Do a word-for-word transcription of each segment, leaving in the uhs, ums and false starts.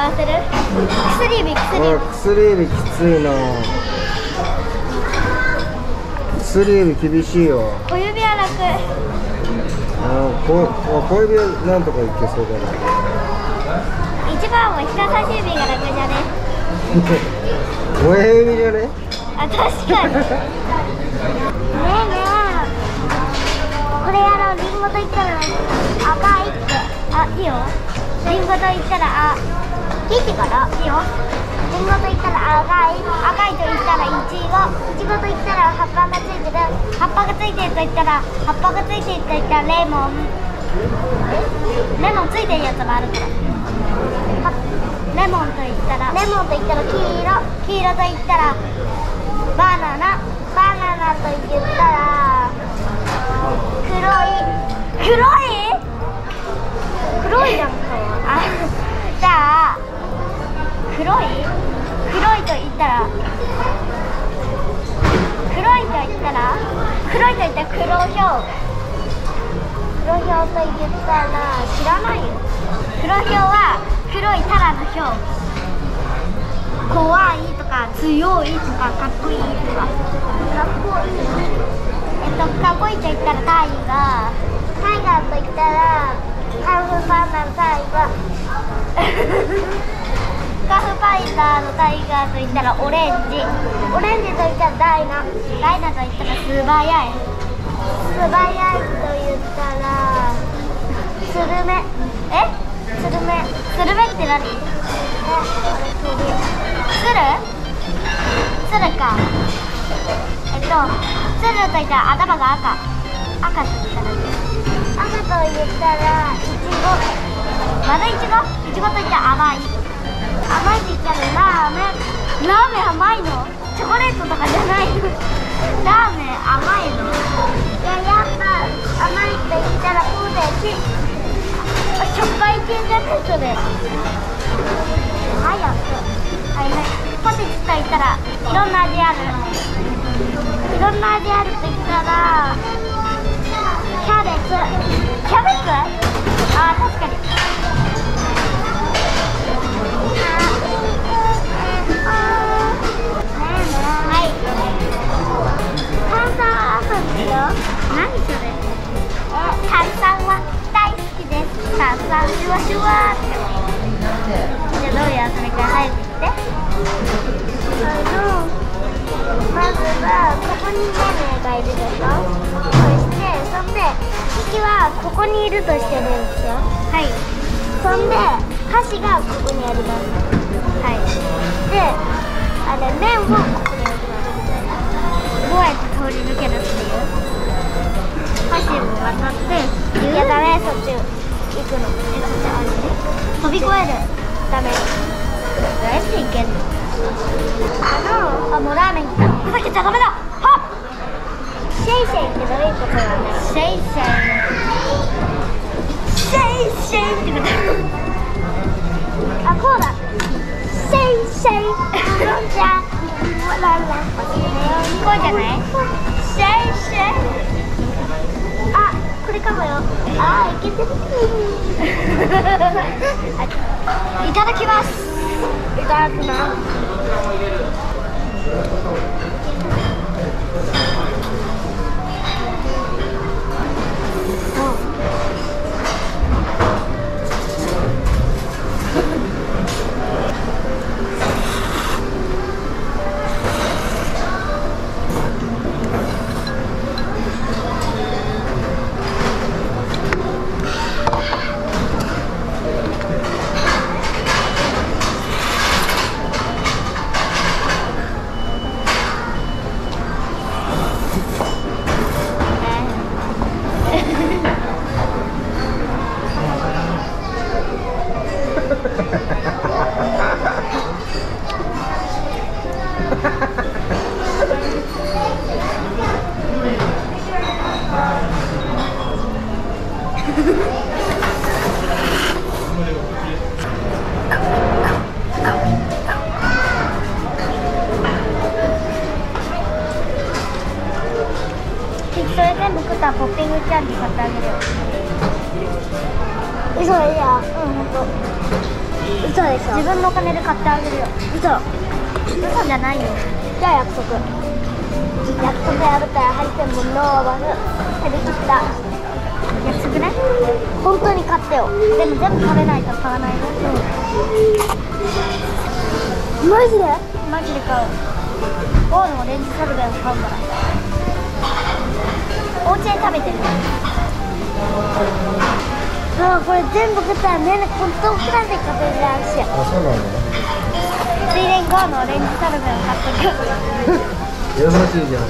わせる。薬指、薬指。 薬指きついな。薬指厳しいよ。 小指は楽。 あこ小指はなんとかいけそうだな。 一番は人差し指が楽じゃね。 親指じゃね。 あ、確かに。ねえねえ、これやろう。リンゴと言ったら赤いって。あ、いいよ。リンゴと言ったらあ、ピーチからいいよ。リンゴと言ったら赤い、赤いと言ったらイチゴ、イチゴと言ったら葉っぱがついてる、葉っぱがついてると言ったら葉っぱがついてると言ったらレモン。レモンついてるやつもあるから。レモンと言ったらレモンと言ったら黄色、黄色と言ったらバナナ、バナナと言ったら黒い、黒い黒いなんかあ、じゃあ黒い、黒いと言ったら黒いと言ったら黒いと言ったら黒ひょう、黒ひょうと言ったら知らないよ。黒ひょうは黒いタラのひょう。怖いとか強いとかかっこいいとか。かっこいい、えっとかっこいいと言ったらタイガー、タイガーと言ったらカンフーパンダのタイガーカンフーパイターのタイガーと言ったらオレンジ、オレンジと言ったらダイナ、ダイナと言ったら素早い、素早いと言ったらスルメ、えスルメ、スルメって何？え、鶴？鶴か。えっと、鶴と言ったら頭が赤。赤と言ったら赤と言ったらイチゴ。まだイチゴ？イチゴと言ったら甘い。甘いと言ったらラーメン。ラーメン甘いの？チョコレートとかじゃないの。ラーメン甘いの？いや、やっぱ甘いと言ったらポテチ。しょっぱい系じゃねそれ。早く。はいはい。ポテチと言ったらいろんな味ある。いろんな味あると言ったらキャベツ。キャベツ？あー確かに。はい。炭酸遊びよ。何それ？え、炭酸は大好きです。炭酸シュワシュワって。じゃあどういう遊びか早く言って。あのまずはここにメメがいるでしょ。そしてそんでキキはここにいるとしてるんですよ。はい。そんで箸がここにあります。はい。で、あれ麺をここにあります。どうやって通り抜けるっていう？箸を渡っていやダメ、そっち行くの。え、そっちあれね。飛び越える。ダメ。どうやって行けんの？あの、あ、もうラーメン来た。ふざけちゃダメだ。はっ。シェイシェイってどういうことなんだろう。シェイシェイ。シェイシェイってこと。あ、こうだ。シェイシェイ。じゃあ、ララ。こうじゃない？シェイシェイ。あ、これかもよ。あー、いけてる。いただきます。いただきます。それ全部食ったらポッピングキャンディー買ってあげるよ。それじゃあ、うん、ほんと。 嘘でしょ。自分のお金で買ってあげるよ。嘘。嘘じゃないよ。じゃあ約束。約束破ったらハリセンボンのワフ食べきった。約束ね。本当に買ってよ。でも全部食べないと買わないよ。うん、マジで？マジで買う。ゴーのオレンジソルベを買うから。お家で食べてる。ああ、これ全部食ったらね、本当くらいで食べれるし。 あ、そうなの？ ついでにゴーのオレンジソルベを買っとく。 優しいじゃん。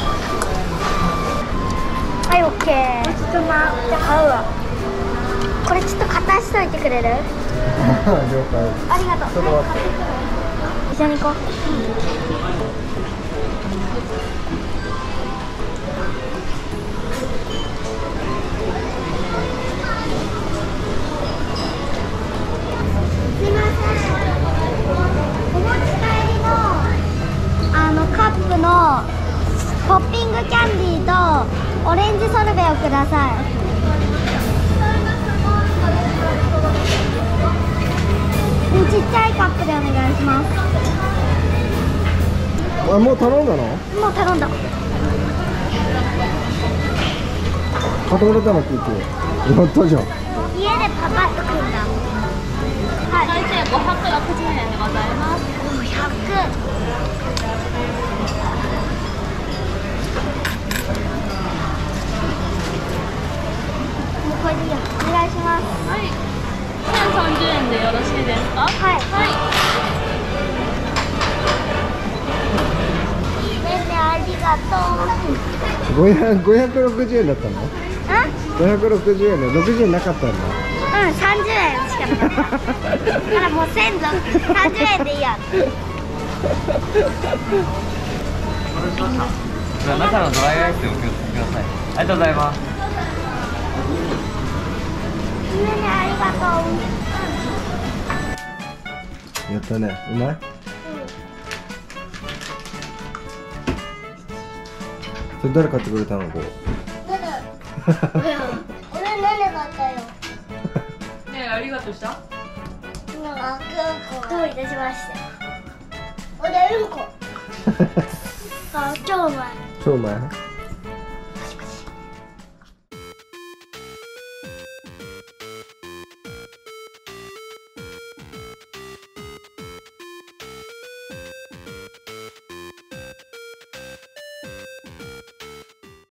はい、オッケー。ちょっとま、じゃあ買うわ。これちょっと片しといてくれる？ 了解。 ありがとう。 ちょっと待って。 一緒に行こう。すいません。お持ち帰りのあのカップのポッピングキャンディーとオレンジソルベをください。ちっちゃいカップでお願いします。 あ、もう頼んだの？ もう頼んだ。 買ってくれたの聞いて。やったじゃん。 家でパパッと組んだ。はい。大体ごひゃくろくじゅうえんでございます。ごひゃく。もうこれでいいよ。お願いします。はい。せんさんじゅうえんでよろしいですか？はい。はい。ねんね、ありがとう。 ごひゃくろくじゅうえんだったの？ あ？ ごひゃくろくじゅうえんでろくじゅうえんなかったんだ。 うん、さんじゅうえんしかなかった。だからもうせんさんじゅうえんでいいや。 じゃあ中のドライアイスをお気をつけください。ありがとうございます。 ねね、ありがとう。 やったね。うまい？それ誰買ってくれたの？こう。 俺ねね買ったよ。 ねえ、ありがとうした。 どういたしまして。俺うんこ。あ、超うまい。 超うまい。